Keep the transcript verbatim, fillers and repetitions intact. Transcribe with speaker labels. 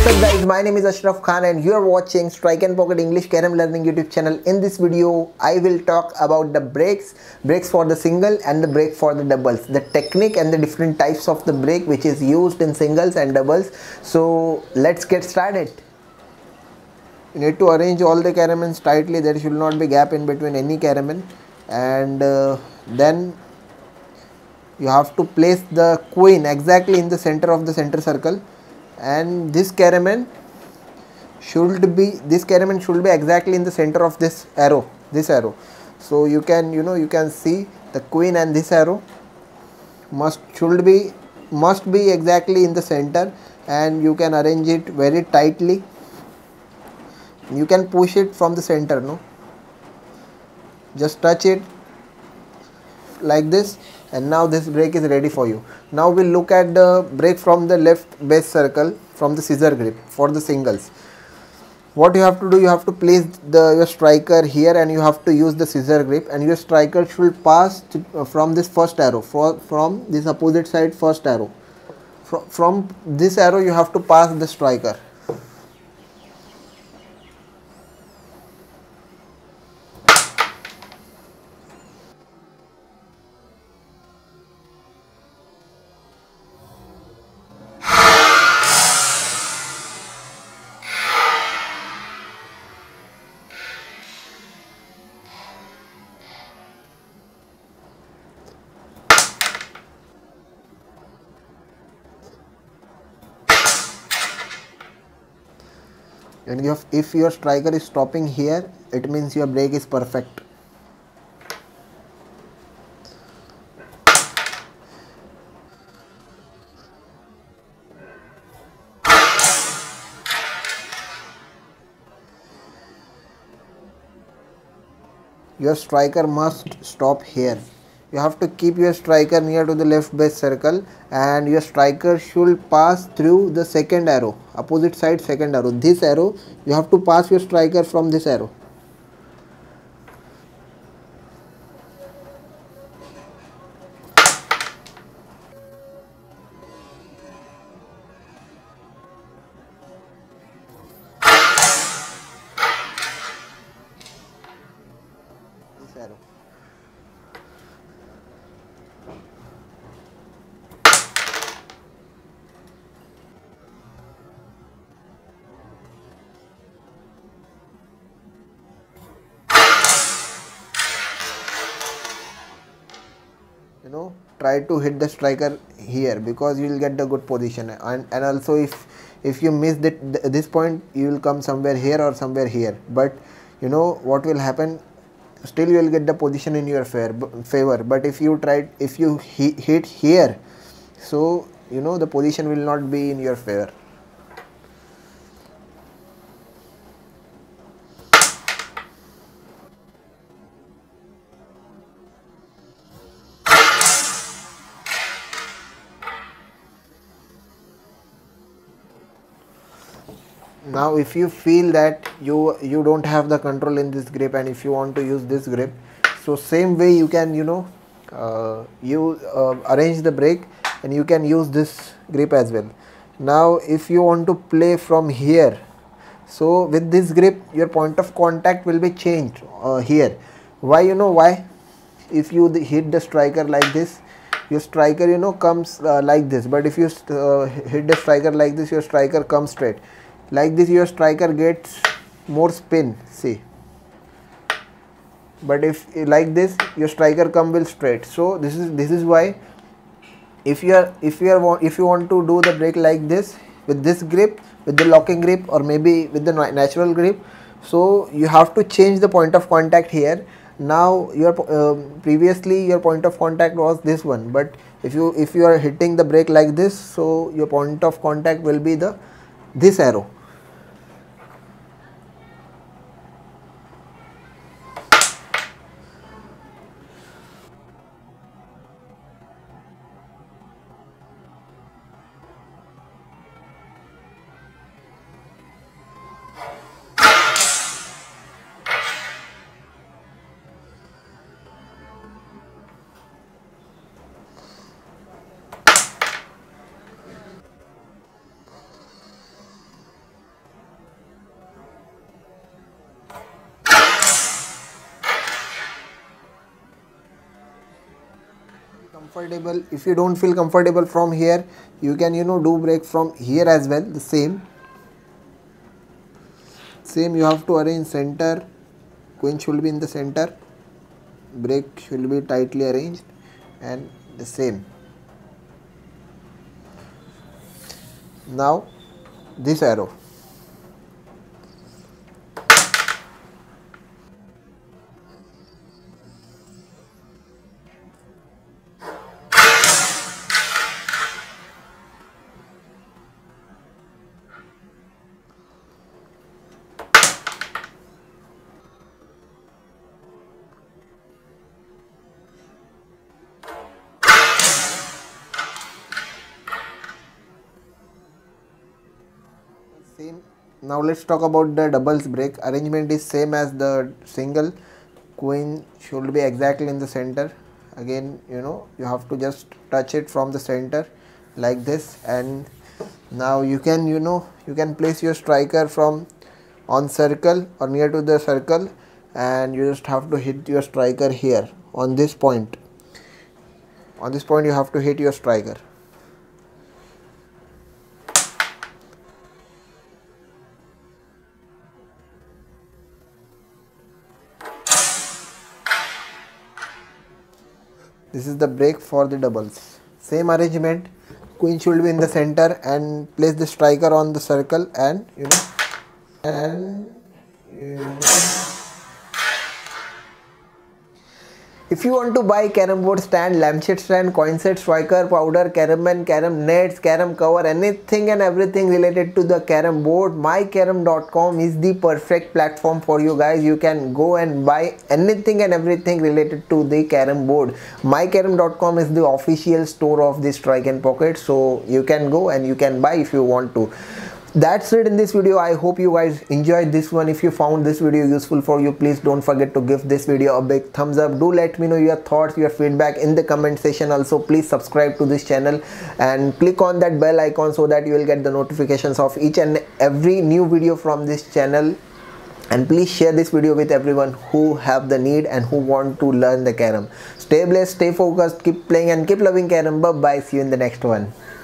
Speaker 1: up guys, my name is Ashraf Khan and you are watching Strike and Pocket English Carom Learning YouTube channel. In this video, I will talk about the breaks, breaks for the single and the break for the doubles, the technique and the different types of the break which is used in singles and doubles. So let's get started. You need to arrange all the caramels tightly. There should not be gap in between any caramel, and uh, then you have to place the queen exactly in the center of the center circle, and this caramel should be this caramel should be exactly in the center of this arrow this arrow so you can you know you can see the queen and this arrow must should be must be exactly in the center, and you can arrange it very tightly. You can push it from the center, no, just touch it like this, and now this break is ready for you. Now we'll look at the break from the left base circle from the scissor grip for the singles. What you have to do, you have to place the your striker here and you have to use the scissor grip, and your striker should pass to, uh, from this first arrow for from this opposite side first arrow. From, from this arrow you have to pass the striker. And if, if your striker is stopping here, it means your break is perfect. Your striker must stop here. You have to keep your striker near to the left base circle, and your striker should pass through the second arrow, opposite side second arrow. This arrow, you have to pass your striker from this arrow. This arrow. You know, try to hit the striker here because you will get the good position, and, and also if if you miss that this point, you will come somewhere here or somewhere here, but you know what will happen, still you will get the position in your favor. But if you try if you hit here, so you know the position will not be in your favor. Now if you feel that you you don't have the control in this grip, and if you want to use this grip, so same way you can you know uh, you uh, arrange the break, and you can use this grip as well. Now if you want to play from here, so with this grip your point of contact will be changed uh, here. Why? You know why? If you hit the striker like this, your striker you know comes uh, like this, but if you uh, hit the striker like this, your striker comes straight. Like this your striker gets more spin, see, but if like this your striker come will straight. So this is this is why if you are if you are if you want to do the break like this with this grip, with the locking grip, or maybe with the natural grip, so you have to change the point of contact here. Now your uh, previously your point of contact was this one, but if you if you are hitting the break like this, so your point of contact will be the this arrow. comfortable. If you don't feel comfortable from here, you can you know do brake from here as well. The same same you have to arrange center. Queen should be in the center, brake should be tightly arranged, and the same. Now this arrow, same. Now let's talk about the doubles brake. Arrangement is same as the single. Queen should be exactly in the center. Again, you know you have to just touch it from the center like this, and now you can you know you can place your striker from on circle or near to the circle, and you just have to hit your striker here on this point. On this point you have to hit your striker. This is the brake for the doubles. Same arrangement. Queen should be in the center and place the striker on the circle, and you know and you know. If you want to buy carom board stand, lampshade stand, coin set, striker, powder, carom and carom nets, carom cover, anything and everything related to the carom board, my carom dot com is the perfect platform for you guys. You can go and buy anything and everything related to the carom board. my carom dot com is the official store of the Strike and Pocket, so you can go and you can buy if you want to. That's it in this video. I hope you guys enjoyed this one. If you found this video useful for you, please don't forget to give this video a big thumbs up. Do let me know your thoughts, your feedback in the comment section. Also, please subscribe to this channel and click on that bell icon so that you will get the notifications of each and every new video from this channel. And please share this video with everyone who have the need and who want to learn the carom. Stay blessed, stay focused, keep playing and keep loving carom. Bye bye. See you in the next one.